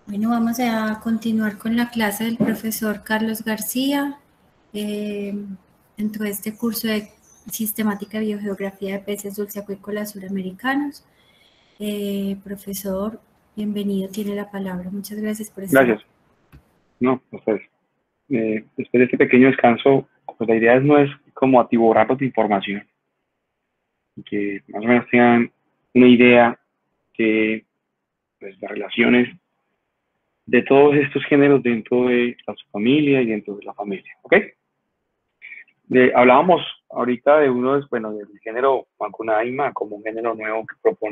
Bueno, vamos a continuar con la clase del profesor Carlos García eh, dentro de este curso de Sistemática y Biogeografía de Peces dulceacuícolas suramericanos. Profesor, bienvenido, tiene la palabra. Muchas gracias por estar Gracias. aquí. No, pues después de este pequeño descanso, pues la idea no es como atiborrarlos de información, que más o menos tengan una idea de pues, las relaciones de todos estos géneros dentro de la familia y dentro de la familia, ¿ok? Hablábamos ahorita de bueno, del género Macunaíma como un género nuevo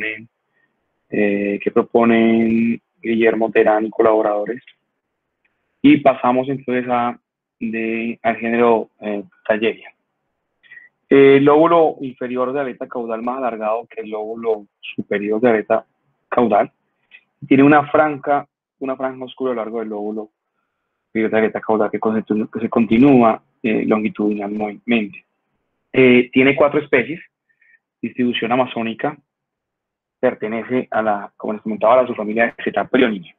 que proponen Guillermo Terán y colaboradores, y pasamos entonces al género Talleria. El lóbulo inferior de aleta caudal más alargado que el lóbulo superior de aleta caudal. Tiene una franja oscura a lo largo del lóbulo inferior de aleta caudal que se continúa longitudinalmente. Tiene 4 especies, distribución amazónica, pertenece como les comentaba, a la subfamilia Cetaprioninae.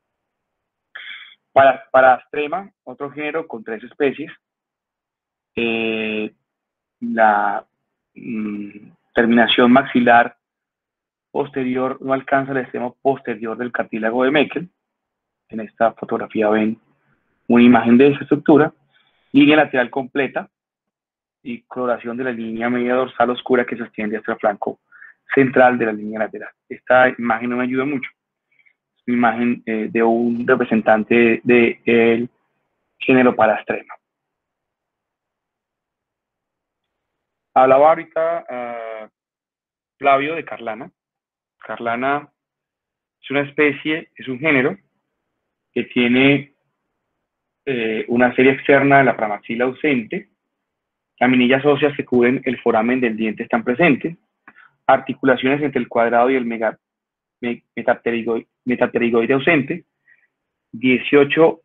Para Astrema, otro género con 3 especies, la terminación maxilar posterior no alcanza el extremo posterior del cartílago de Meckel. En esta fotografía ven una imagen de esa estructura. Línea lateral completa y coloración de la línea media dorsal oscura que se extiende hasta el flanco central de la línea lateral. Esta imagen no me ayuda mucho. Es una imagen de un representante del género Parastrema. Hablaba ahorita Flavio de Carlana. Carlana es una especie, es un género que tiene una serie externa de la pramaxila ausente. Laminillas óseas que cubren el foramen del diente están presentes. Articulaciones entre el cuadrado y el metapterigoide ausente. 18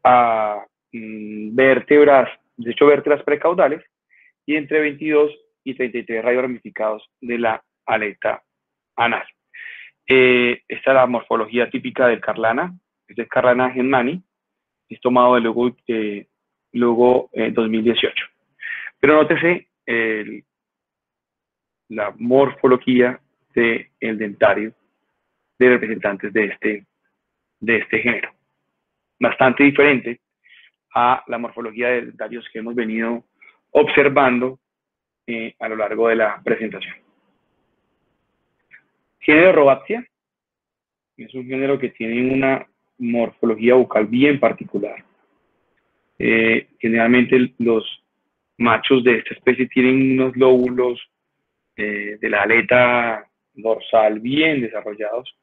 vértebras precaudales y entre 22 y 33 rayos ramificados de la aleta anal. Esta es la morfología típica del Carlana. Este es Carlana genmani. Es tomado del logo 2018. Pero nótese la morfología del dentario de representantes de este género. Bastante diferente a la morfología de dentarios que hemos venido observando a lo largo de la presentación. Género Robatia es un género que tiene una morfología bucal bien particular. Generalmente los machos de esta especie tienen unos lóbulos de la aleta dorsal bien desarrollados.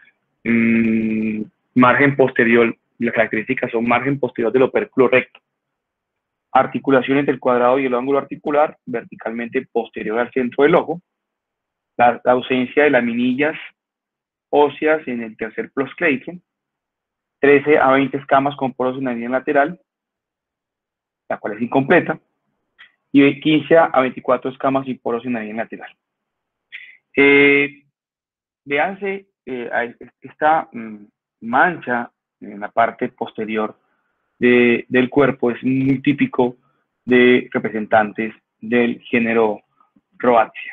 Margen posterior, las características son margen posterior del opérculo recto, articulación entre el cuadrado y el ángulo articular verticalmente posterior al centro del ojo, la ausencia de laminillas óseas en el tercer proscleitrum, 13 a 20 escamas con poros en la línea lateral, la cual es incompleta, y 15 a 24 escamas y poros en la línea lateral. Véanse esta mancha en la parte posterior del cuerpo, es muy típico de representantes del género Roatia.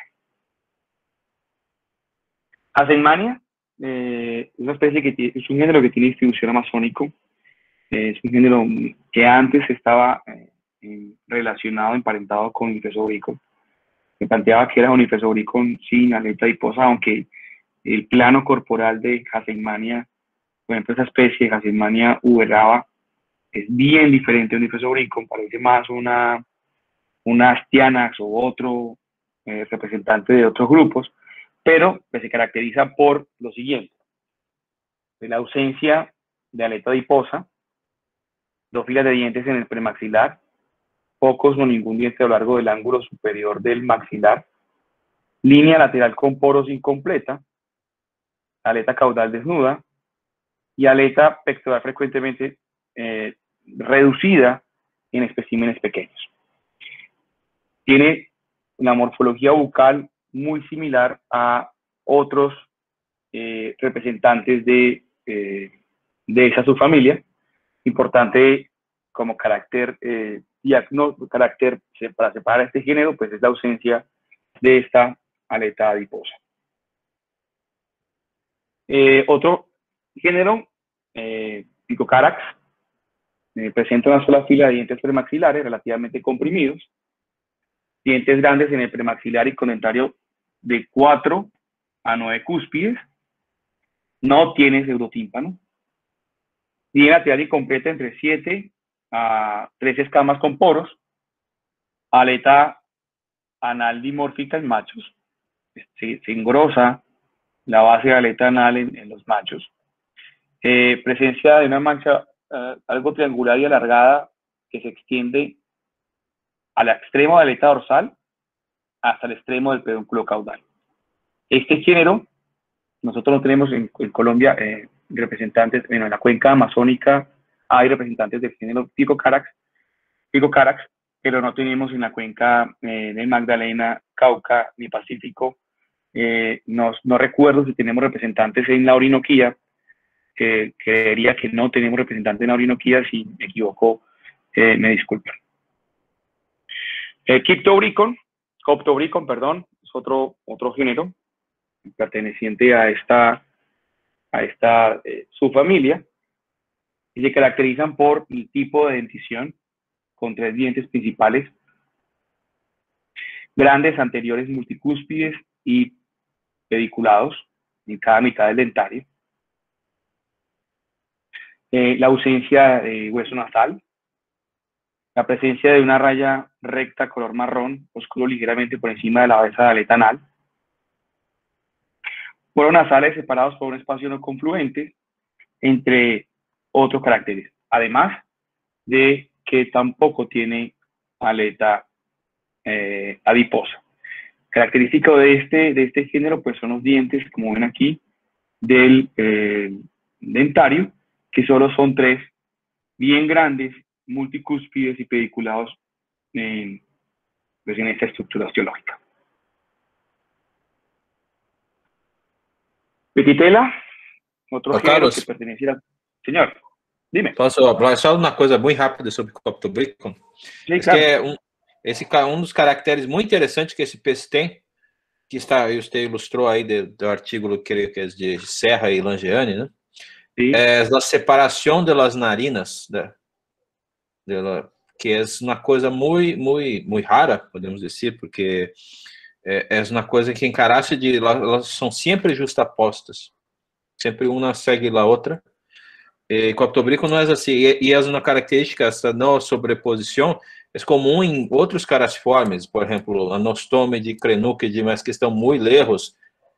Haselmania es una especie es un género que tiene distribución amazónico. Es un género que antes estaba relacionado, emparentado con Unifesobricon. Me planteaba que era Unifesobricon sin aleta adiposa, aunque el plano corporal de Haselmania, por ejemplo, esa especie, Haselmania uberaba, es bien diferente a Unifesobricon, parece más una Astyanax o otro representante de otros grupos, pero pues, se caracteriza por lo siguiente: de la ausencia de aleta adiposa, 2 filas de dientes en el premaxilar, pocos o ningún diente a lo largo del ángulo superior del maxilar, línea lateral con poros incompleta, aleta caudal desnuda y aleta pectoral frecuentemente reducida en especímenes pequeños. Tiene una morfología bucal muy similar a otros representantes de esa subfamilia. Importante como carácter, para separar este género, pues es la ausencia de esta aleta adiposa. Otro género, Picocarax, presenta una sola fila de dientes premaxilares relativamente comprimidos, dientes grandes en el premaxilar y con dentario de 4 a 9 cúspides, no tiene pseudotímpano, tiene lateral y completa entre 7 a 13 escamas con poros, aleta anal dimórfica en machos, se engrosa la base de aleta anal en los machos, presencia de una mancha algo triangular y alargada que se extiende al extremo de la aleta dorsal hasta el extremo del pedúnculo caudal. Este género, nosotros no tenemos en Colombia representantes, bueno, en la cuenca amazónica hay representantes del género Picocarax, pero no tenemos en la cuenca del Magdalena, Cauca ni Pacífico. No recuerdo si tenemos representantes en la Orinoquía, creería que no tenemos representantes en la Orinoquía. Si me equivoco, me disculpan. Coptobricon, perdón, es otro género perteneciente a esta subfamilia, y se caracterizan por el tipo de dentición con 3 dientes principales, grandes anteriores multicúspides y pediculados en cada mitad del dentario. La ausencia de hueso nasal, la presencia de una raya recta color marrón oscuro ligeramente por encima de la base de la aleta anal, poros nasales separados por un espacio no confluente, entre otros caracteres, además de que tampoco tiene aleta adiposa. Característico de este género pues son los dientes, como ven aquí, del dentario, que solo son 3, bien grandes, multicúspides y pediculados pues en esta estructura osteológica. Petitela, otro género Carlos, que pertenece al... Señor, dime. posso falar só uma coisa muito rápida sobre o Coptobricon? Sí, claro. Que é dos caracteres muito interessantes que esse peixe tem, que está, você ilustrou aí do artigo que é de Serra e Langeani, né? Sí. É a separação das narinas, que é uma coisa muito rara, podemos dizer, porque é uma coisa que encaraça elas são sempre justapostas, sempre uma segue a outra. Coptobricon não é assim, e é uma característica, essa não sobreposição, é comum em outros caraciformes, por exemplo, anostômide, crenúquide, mas que estão muito lejos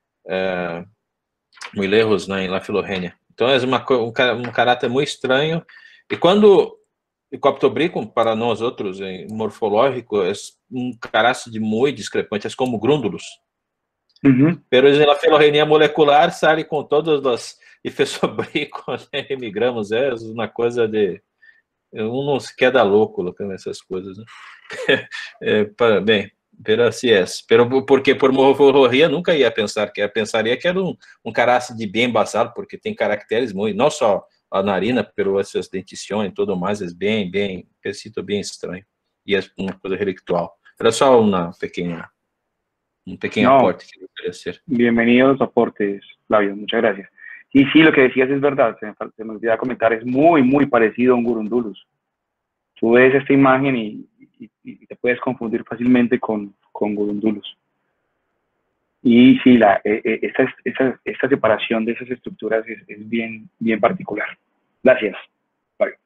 em La Filorrenia. Então é um caráter muito estranho, e quando o Coptobricon, para nós outros, morfológico, é um caráter muito discrepante, é como grúndulos. Pero en la filogenia molecular sale com todas as Ifesobricon, né, hemigramos, é uma coisa de... não se queda louco com essas coisas, né? Bem, pero assim é. Porque por morfologia nunca ia pensar, pensaria que era um caráter de bem basal, porque tem caracteres muito, não só a narina, pero essas dentições e tudo mais, é bem, pesito bem estranho. E é uma coisa relictual. Era só un pequeño aporte que quería hacer. Bienvenido a los aportes, Flavio, muchas gracias. Y sí, lo que decías es verdad, se me olvidaba comentar, es muy parecido a un Gurundulus. Tú ves esta imagen y te puedes confundir fácilmente con Gurundulus. Y sí, esta separación de esas estructuras es bien particular. Gracias, Flavio.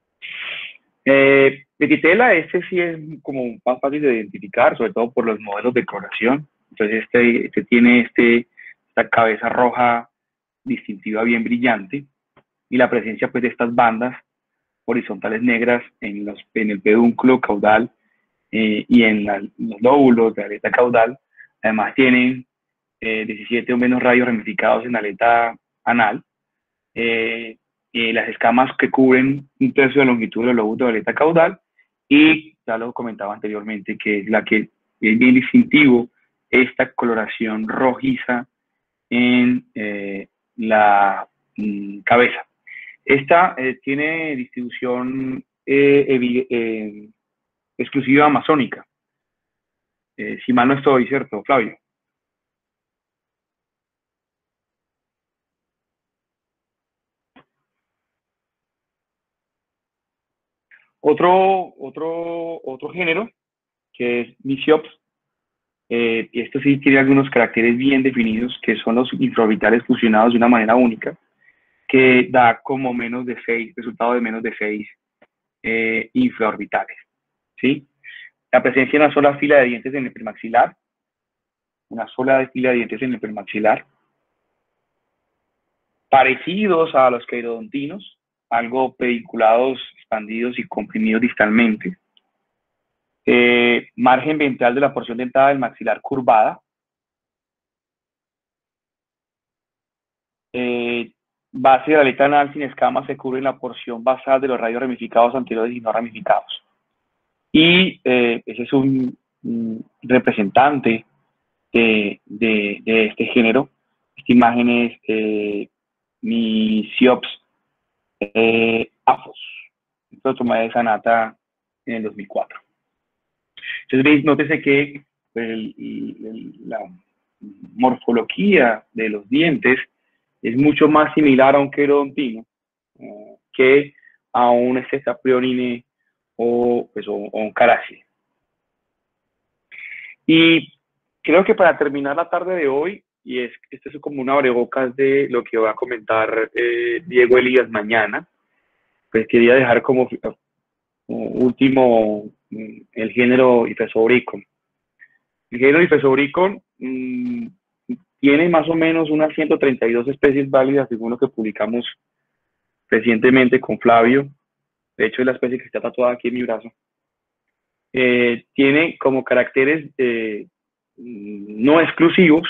Petitela, sí es como más fácil de identificar, sobre todo por los modelos de coloración. Entonces este tiene esta cabeza roja distintiva bien brillante, y la presencia pues de estas bandas horizontales negras en el pedúnculo caudal y en los lóbulos de la aleta caudal. Además tienen 17 o menos rayos ramificados en la aleta anal. Las escamas que cubren 1/3 de la longitud de los lóbulos de la aleta caudal, y ya lo comentaba anteriormente, que es la que es bien distintivo esta coloración rojiza en la cabeza. Esta tiene distribución exclusiva amazónica. Si mal no estoy, ¿cierto, Flavio? Otro género, que es Misiops, y esto sí tiene algunos caracteres bien definidos, que son los infraorbitales fusionados de una manera única, que da como menos de 6, resultado de menos de 6 infraorbitales, ¿sí? La presencia de una sola fila de dientes en el premaxilar, parecidos a los queridodontinos, algo pedinculados, expandidos y comprimidos distalmente. Margen ventral de la porción dentada del maxilar curvada. Base de la aleta anal sin escamas se cubre en la porción basal de los radios ramificados anteriores y no ramificados. Y ese es un representante de este género. Esta imagen es Misiops afos. Esto tomé de Sanata en el 2004. Entonces, nótese que la morfología de los dientes es mucho más similar a un querodontino que a un Cetaprionine o un Carasie. Y creo que para terminar la tarde de hoy, y esto es como una abrebocas de lo que va a comentar Diego Elías mañana, pues quería dejar como último el género Ifesobricon. El género Ifesobricon tiene más o menos unas 132 especies válidas según lo que publicamos recientemente con Flavio. De hecho, es la especie que está tatuada aquí en mi brazo. Tiene como caracteres no exclusivos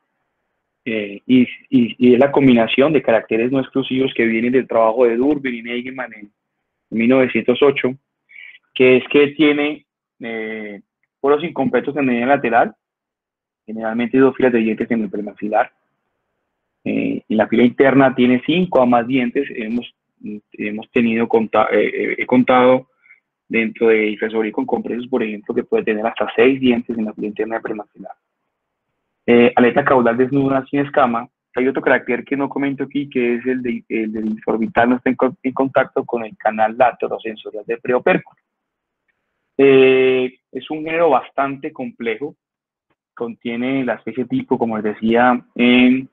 y es la combinación de caracteres no exclusivos que vienen del trabajo de Durbin y Neigemann en 1908, que es que tiene poros incompletos en media lateral, generalmente 2 filas de dientes en el premaxilar. En la fila interna tiene 5 o más dientes. Hemos tenido he contado dentro de Ifesobricon compresos, por ejemplo, que puede tener hasta 6 dientes en la fila interna del premaxilar. Aleta caudal desnuda sin escama. Hay otro carácter que no comento aquí, que es el del infraorbital no está en contacto con el canal laterosensorial del preopérculo. Es un género bastante complejo. Contiene la especie tipo, como les decía, en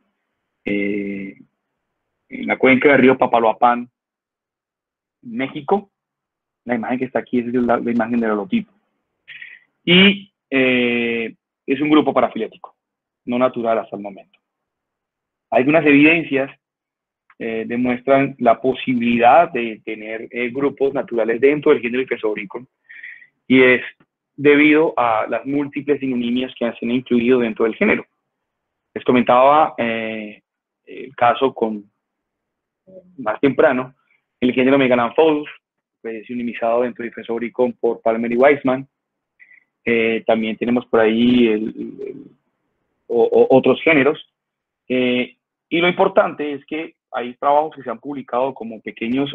la cuenca del río Papaloapán, México. La imagen que está aquí es la imagen del holotipo. Y es un grupo parafilético, no natural hasta el momento. Algunas evidencias demuestran la posibilidad de tener grupos naturales dentro del género Ifesobricon, y es debido a las múltiples sinonimias que se han incluido dentro del género. Les comentaba el caso más temprano, el género Megalanphodus, sinonimizado dentro de Ifesobricon por Palmer y Weissman. También tenemos por ahí otros géneros. Y lo importante es que hay trabajos que se han publicado como pequeñas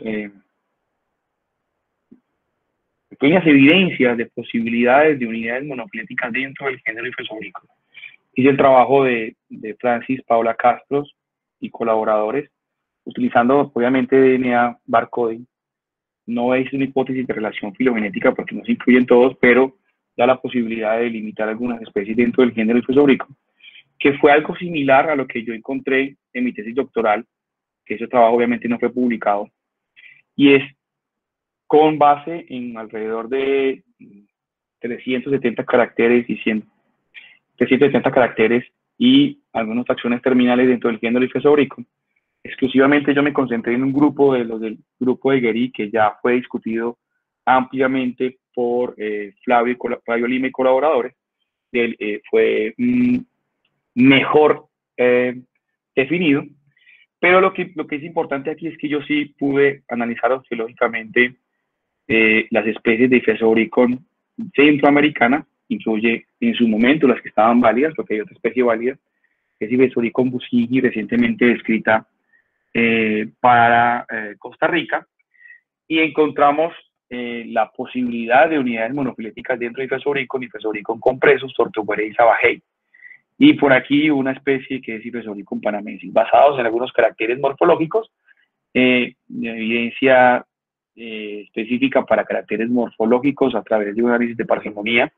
evidencias de posibilidades de unidades monofiléticas dentro del género Ifesobricon. Es el trabajo de Francis Paula Castros y colaboradores, utilizando obviamente DNA barcoding. No es una hipótesis de relación filogenética porque no se incluyen todos, pero da la posibilidad de delimitar algunas especies dentro del género Ifesobricon, que fue algo similar a lo que yo encontré en mi tesis doctoral, que ese trabajo obviamente no fue publicado, y es con base en alrededor de 370 caracteres y 370 caracteres y algunas fracciones terminales dentro del género Ifesobricon. Exclusivamente yo me concentré en un grupo de los del grupo de Guéry, que ya fue discutido ampliamente por Flavio Lima y colaboradores. Fue mejor definido, pero lo que es importante aquí es que yo sí pude analizar osteológicamente las especies de Ifesobricon centroamericana, incluye en su momento las que estaban válidas, porque hay otra especie válida, que es Ifesobricon busigi, recientemente descrita para Costa Rica, y encontramos la posibilidad de unidades monofiléticas dentro de Ifesobricon, Ifesobricon compresus, Tortuguere y Sabajei. Y por aquí una especie que es Ifesobricon panamensis, basados en algunos caracteres morfológicos, de evidencia específica para caracteres morfológicos a través de un análisis de parsimonía,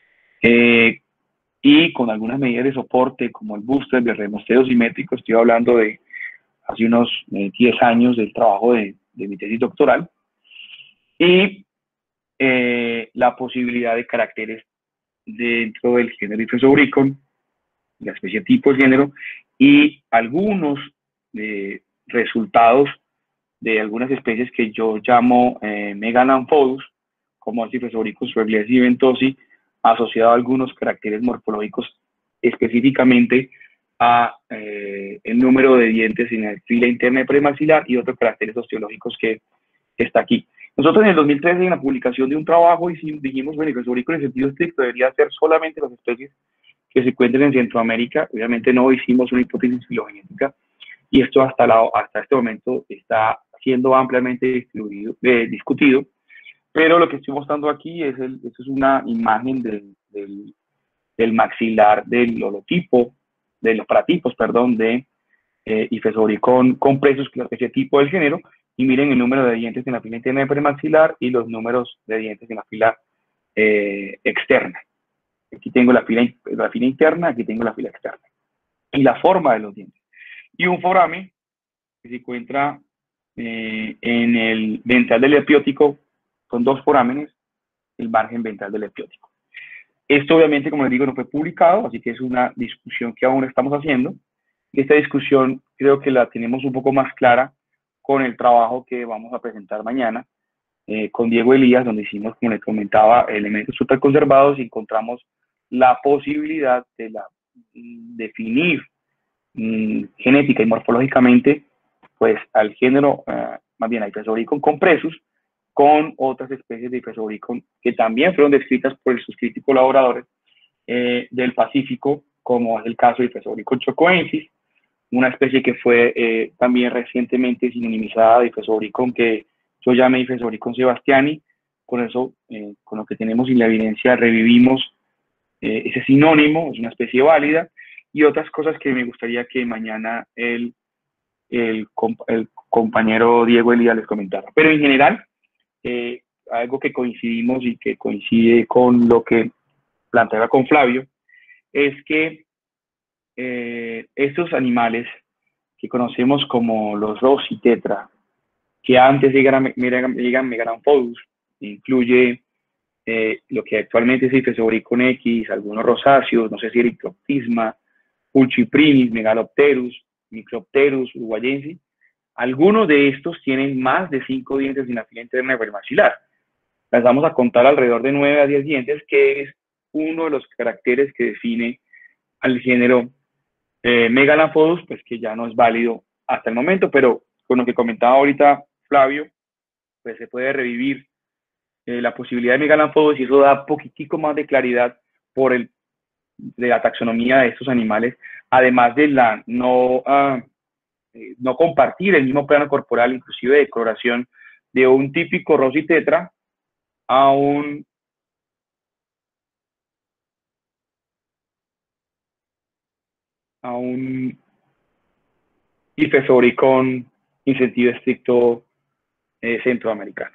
y con algunas medidas de soporte como el booster, el remosteo simétrico. Estoy hablando de hace unos 10 años del trabajo de mi tesis doctoral, y la posibilidad de caracteres dentro del género Ifesobricon, la especie tipo del género, y algunos resultados de algunas especies que yo llamo Megalanphodus, como el Ifesobricon sueglesi y ventosi, asociado a algunos caracteres morfológicos, específicamente a el número de dientes en la fila interna premaxilar y otros caracteres osteológicos que está aquí. Nosotros en el 2013, en la publicación de un trabajo, dijimos, bueno, Ifesobricon en sentido estricto debería ser solamente las especies que se encuentren en Centroamérica. Obviamente no hicimos una hipótesis filogenética, y esto hasta este momento está siendo ampliamente discutido, pero lo que estoy mostrando aquí es una imagen del maxilar del holotipo, de los paratipos, perdón, de Ifesobricon compresus, que es la especie tipo del género, y miren el número de dientes en la fila interna premaxilar y los números de dientes en la fila externa. Aquí tengo la fila interna, aquí tengo la fila externa. Y la forma de los dientes. Y un foramen que se encuentra en el ventral del epiótico, con dos forámenes, el margen ventral del epiótico. Esto obviamente, como les digo, no fue publicado, así que es una discusión que aún estamos haciendo. Y esta discusión creo que la tenemos un poco más clara con el trabajo que vamos a presentar mañana con Diego Elías, donde hicimos, como les comentaba, elementos superconservados y encontramos la posibilidad de definir genética y morfológicamente pues al género, más bien a Ifesobricon compresus, con otras especies de Ifesobricon que también fueron descritas por sus críticos colaboradores del Pacífico, como es el caso de Ifesobricon chocoensis, una especie que fue también recientemente sinonimizada de Ifesobricon, que yo llamé Ifesobricon sebastiani. Con eso, con lo que tenemos y la evidencia, revivimos ese sinónimo, es una especie válida, y otras cosas que me gustaría que mañana el compañero Diego Elías les comentara. Pero en general, algo que coincidimos y que coincide con lo que planteaba con Flavio, es que estos animales que conocemos como los Rositetra, que antes llegan Megalanphodus, incluye lo que actualmente es Ifesobricon X, algunos rosáceos, no sé si Erictoptisma, Pulchiprinis, Megalopterus, Micropterus uruguayensis. Algunos de estos tienen más de 5 dientes en la fila interna premaxilar. Las vamos a contar alrededor de 9 a 10 dientes, que es uno de los caracteres que define al género Megalanphodus, pues que ya no es válido hasta el momento, pero con lo que comentaba ahorita Flavio, pues se puede revivir la posibilidad de Megalanphodus, y eso da poquitico más de claridad de la taxonomía de estos animales, además de la no compartir el mismo plano corporal, inclusive de coloración, de un típico Rositetra a un Ifesobricon en sentido estricto centroamericano.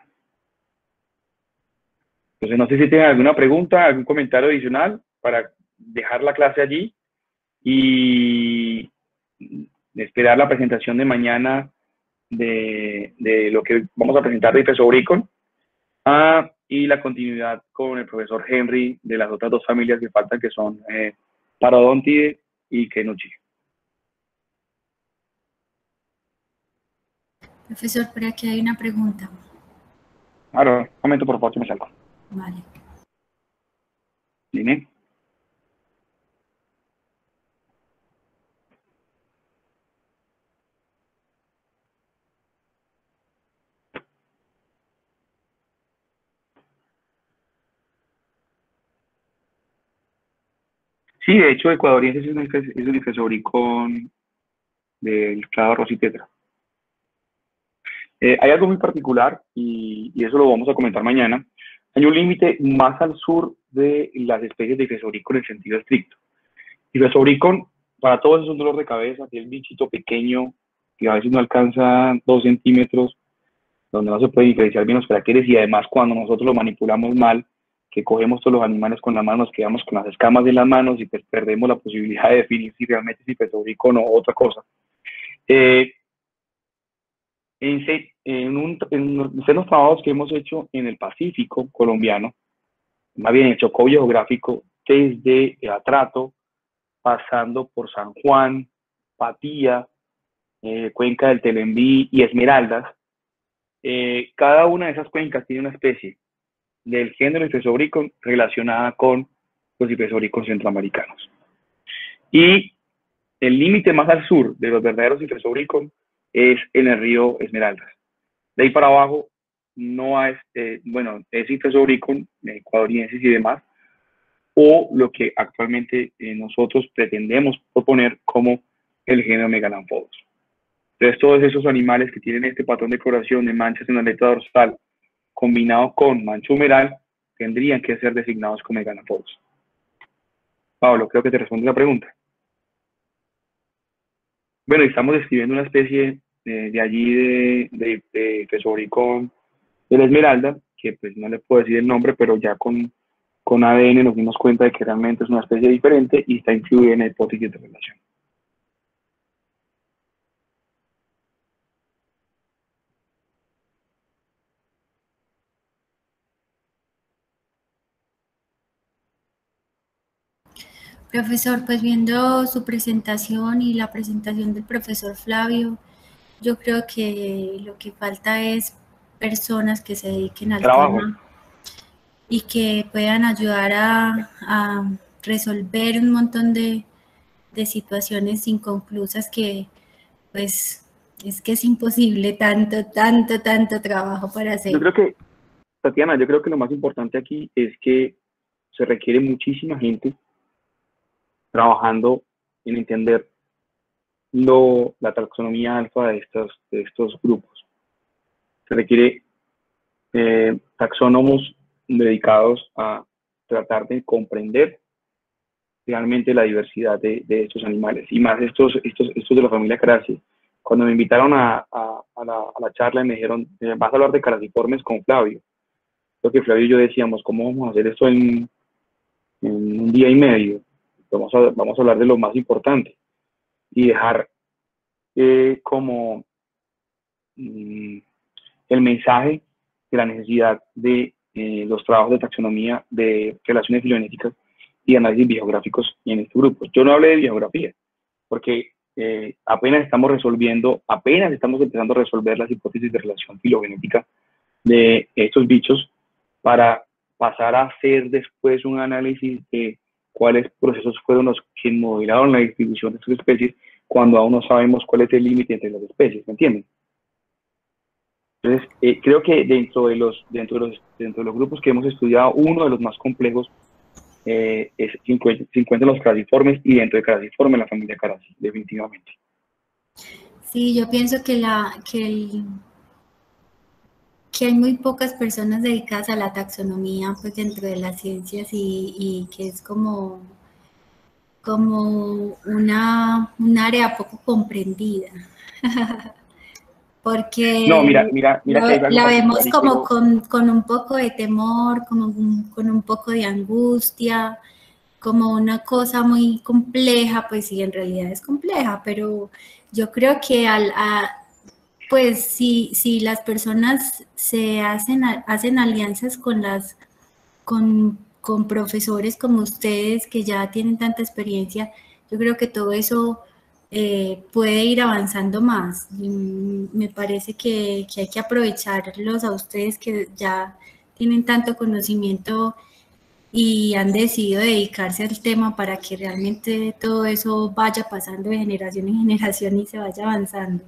Entonces, no sé si tienen alguna pregunta, algún comentario adicional para dejar la clase allí y esperar la presentación de mañana de lo que vamos a presentar de Ifesobricon, y la continuidad con el profesor Henry de las otras dos familias que faltan, que son Parodontidae y Kenuchi. Profesor, por aquí hay una pregunta. Ahora, un momento, por favor, que me salgo. Vale. Dime. Sí, de hecho, ecuadoriense es un Ifesobricon del clado Rositetra. Hay algo muy particular y eso lo vamos a comentar mañana. Hay un límite más al sur de las especies de Ifesobricon en el sentido estricto. Ifesobricon, para todos es un dolor de cabeza, que es un bichito pequeño que a veces no alcanza 2 centímetros, donde no se puede diferenciar bien los caracteres y además cuando nosotros lo manipulamos mal, que cogemos todos los animales con la mano, nos quedamos con las escamas de las manos y pues perdemos la posibilidad de definir si realmente es Ifesobricon o otra cosa. En los trabajos que hemos hecho en el Pacífico colombiano, más bien el Chocó geográfico, desde Atrato, pasando por San Juan, Patía, Cuenca del Telembí y Esmeraldas, cada una de esas cuencas tiene una especie del género Ifesobricon relacionada con los Ifesobricon centroamericanos. Y el límite más al sur de los verdaderos Ifesobricon es en el río Esmeraldas. De ahí para abajo no es, bueno, es Ifesobricon, ecuadoriensis y demás, o lo que actualmente nosotros pretendemos proponer como el género Megalanphodus. Entonces, todos esos animales que tienen este patrón de coloración de manchas en la aleta dorsal combinado con mancha humeral tendrían que ser designados como Megalanphodus. Pablo, creo que te responde la pregunta. Bueno, estamos describiendo una especie de allí de Ifesobricon de la Esmeralda, que pues no le puedo decir el nombre, pero ya con ADN nos dimos cuenta de que realmente es una especie diferente y está incluida en la hipótesis de relación. Profesor, pues viendo su presentación y la presentación del profesor Flavio, yo creo que lo que falta es personas que se dediquen al tema y que puedan ayudar a resolver un montón de situaciones inconclusas que pues es que es imposible tanto trabajo para hacer. Yo creo que, Tatiana, yo creo que lo más importante aquí es que se requiere muchísima gente trabajando en entender la taxonomía alfa de estos grupos. Se requiere taxónomos dedicados a tratar de comprender realmente la diversidad de estos animales, y más estos de la familia Caraci. Cuando me invitaron a la charla y me dijeron, vas a hablar de caraciformes con Flavio. Lo que Flavio y yo decíamos, ¿cómo vamos a hacer esto en un día y medio? Vamos a hablar de lo más importante y dejar como el mensaje de la necesidad de los trabajos de taxonomía, de relaciones filogenéticas y análisis biogeográficos en este grupo. Yo no hablé de biografía, porque apenas estamos empezando a resolver las hipótesis de relación filogenética de estos bichos para pasar a hacer después un análisis de cuáles procesos fueron los que modelaron la distribución de estas especies cuando aún no sabemos cuál es el límite entre las especies, ¿me entienden? Entonces, creo que dentro de los grupos que hemos estudiado, uno de los más complejos se encuentran los caraciformes, y dentro de caraciformes la familia Caraci, definitivamente. Sí, yo pienso que hay muy pocas personas dedicadas a la taxonomía pues dentro de las ciencias y que es como un área poco comprendida. Porque no, mira que la vemos como con un poco de temor, con un poco de angustia, como una cosa muy compleja, pues sí, en realidad es compleja, pero yo creo que pues si las personas se hacen alianzas con profesores como ustedes que ya tienen tanta experiencia, yo creo que todo eso puede ir avanzando más. Y me parece que hay que aprovecharlos a ustedes que ya tienen tanto conocimiento y han decidido dedicarse al tema para que realmente todo eso vaya pasando de generación en generación y se vaya avanzando.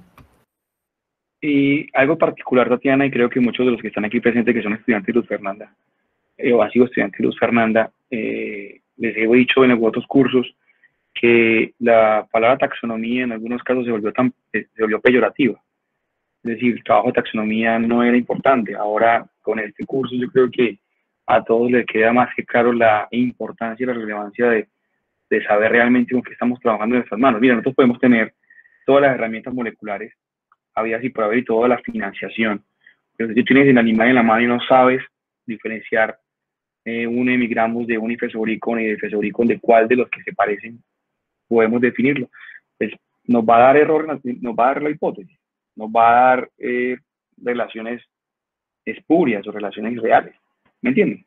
Y algo particular, Tatiana, y creo que muchos de los que están aquí presentes que son estudiantes de Luz Fernanda, o han sido estudiantes de Luz Fernanda, les he dicho en otros cursos que la palabra taxonomía en algunos casos se volvió peyorativa. Es decir, el trabajo de taxonomía no era importante. Ahora, con este curso, yo creo que a todos les queda más que claro la importancia y la relevancia de saber realmente con qué estamos trabajando en nuestras manos. Mira, nosotros podemos tener todas las herramientas moleculares, habidas y por haber, y toda la financiación. Pero si tú tienes el animal en la mano y no sabes diferenciar un hemigramos de un ifesobricón y de ifesobricón, de cuál de los que se parecen podemos definirlo, pues nos va a dar error, nos va a dar la hipótesis, nos va a dar relaciones espurias o relaciones irreales. ¿Me entienden?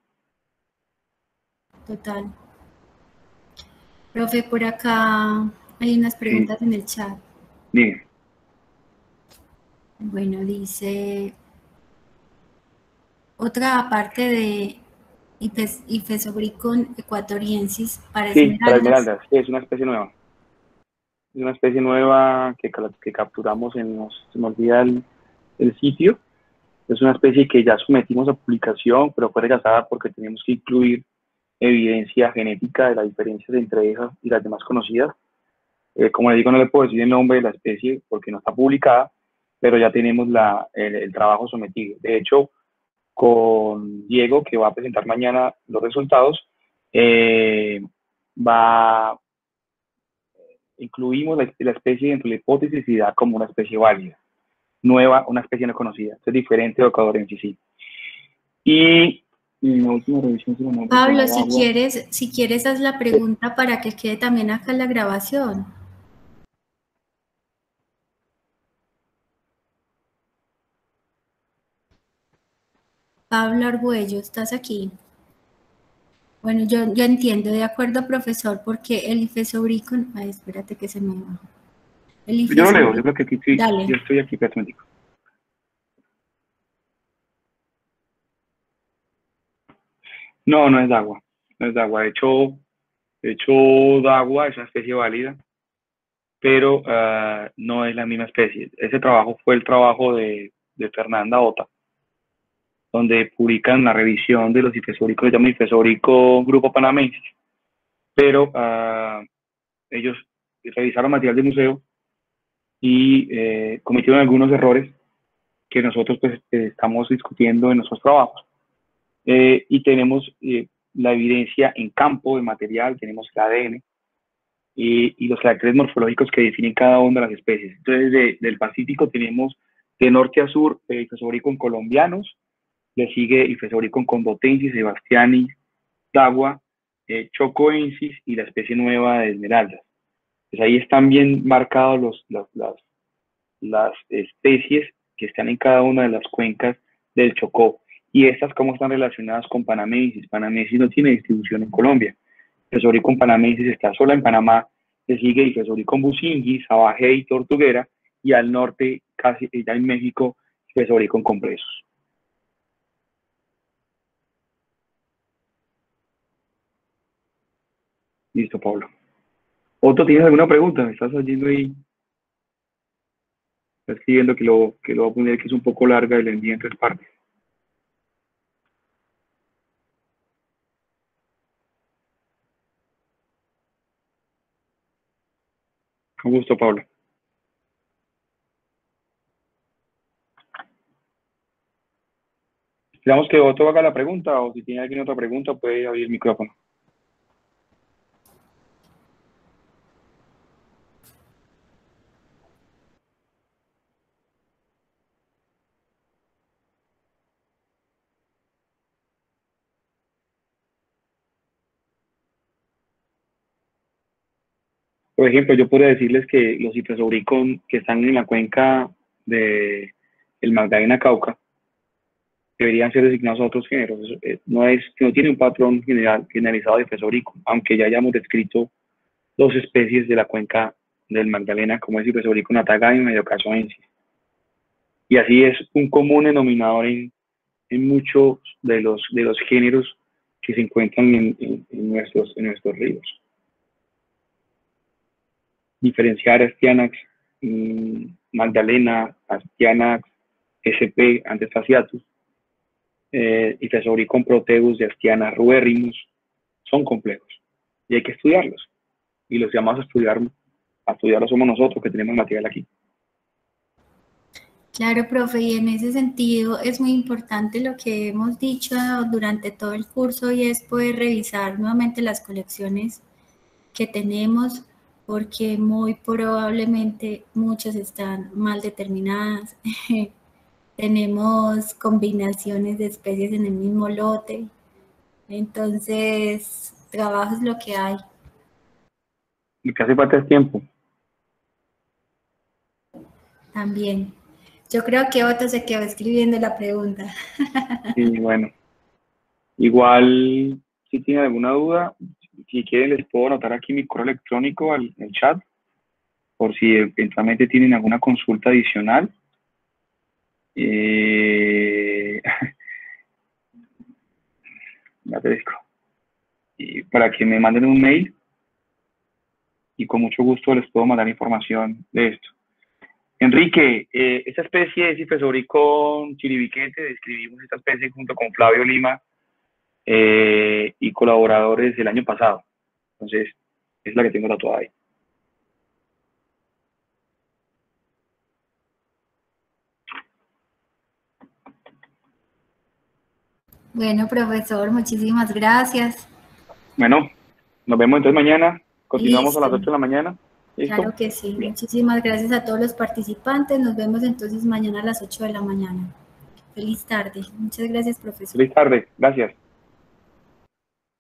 Total. Profe, por acá hay unas preguntas en el chat. Dime. Bueno, dice, otra aparte de Ifesobricon equatoriensis para Sí, para esmeraldas. esmeraldas, es una especie nueva. Es una especie nueva que capturamos se me olvida el sitio. Es una especie que ya sometimos a publicación, pero fue rechazada porque teníamos que incluir evidencia genética de las diferencias entre esas y las demás conocidas. Como les digo, no le puedo decir el nombre de la especie porque no está publicada, pero ya tenemos el trabajo sometido. De hecho, con Diego, que va a presentar mañana los resultados, incluimos la especie dentro de la hipótesis y da como una especie válida, nueva, una especie no conocida. Esto es diferente de Ocadorensis, sí. Y la última revisión se llama Pablo, si quieres haz la pregunta para que quede también acá en la grabación. Pablo Argüello, ¿estás aquí? Bueno, yo entiendo, de acuerdo, profesor, porque el ifesobricon... Ay, espérate que se me va. Yo lo leo, yo creo que aquí sí, Dale. yo estoy aquí, permítico. No, no es de agua, no es de agua. De hecho, Dagua es una especie válida, pero no es la misma especie. Ese trabajo fue el trabajo de Fernanda Ota, donde publican la revisión de los ifesóricos, se llama Ifesórico Grupo Panamensis, pero ellos revisaron material de museo y cometieron algunos errores que nosotros pues, estamos discutiendo en nuestros trabajos. Y tenemos la evidencia en campo de material, tenemos el ADN y los caracteres morfológicos que definen cada una de las especies. Entonces, del Pacífico tenemos de norte a sur Ifesobricon colombianos, le sigue Ifesobricon condotensis, sebastianis, dagua, chocoensis y la especie nueva de esmeraldas. Pues ahí están bien marcados las especies que están en cada una de las cuencas del Chocó. Y estas, ¿cómo están relacionadas con Panamensis? Panamensis no tiene distribución en Colombia. Ifesobricon panamensis está sola en Panamá, le sigue Ifesobricon bucingis, Sabajé y Tortuguera, y al norte, casi ya en México, Ifesobricon compresos. Listo, Pablo. Otto, ¿tienes alguna pregunta? ¿Me estás oyendo ahí? Está escribiendo que lo voy a poner, que es un poco larga y le envío en 3 partes. Con gusto, Pablo. Esperamos que Otto haga la pregunta, o si tiene alguien otra pregunta, puede abrir el micrófono. Por ejemplo, yo podría decirles que los Ifesobricon que están en la cuenca del Magdalena Cauca deberían ser designados a otros géneros. No tiene un patrón generalizado de Ifesobricon, aunque ya hayamos descrito 2 especies de la cuenca del Magdalena, como es Ifesobricon atagai y mediocasoensis. Y así es un común denominador en muchos de los géneros que se encuentran en nuestros ríos. Diferenciar Astyanax, Magdalena, Astyanax, SP, antes fasciatus, Ifesobricon proteus de Astyana ruberrimus, son complejos y hay que estudiarlos. Y los llamados a estudiarlos somos nosotros que tenemos material aquí. Claro, profe, y en ese sentido es muy importante lo que hemos dicho durante todo el curso y es poder revisar nuevamente las colecciones que tenemos porque muy probablemente muchas están mal determinadas. Tenemos combinaciones de especies en el mismo lote. Entonces, trabajo es lo que hay. Lo que hace falta es tiempo. También. Yo creo que Otto se quedó escribiendo la pregunta. Y bueno, igual, si tienen alguna duda, si quieren les puedo anotar aquí mi correo electrónico al chat, por si eventualmente tienen alguna consulta adicional. Ya te digo. Y para que me manden un mail y con mucho gusto les puedo mandar información de esto. Enrique, esta especie es Cifesoricon chiribiquete, describimos esta especie junto con Flavio Lima y colaboradores del año pasado. Entonces, es la que tengo tatuada ahí. Bueno, profesor, muchísimas gracias. Bueno, nos vemos entonces mañana. Continuamos Listo. a las 8 de la mañana. ¿Listo? Claro que sí. Bien. Muchísimas gracias a todos los participantes. Nos vemos entonces mañana a las 8 de la mañana. Feliz tarde. Muchas gracias, profesor. Feliz tarde. Gracias.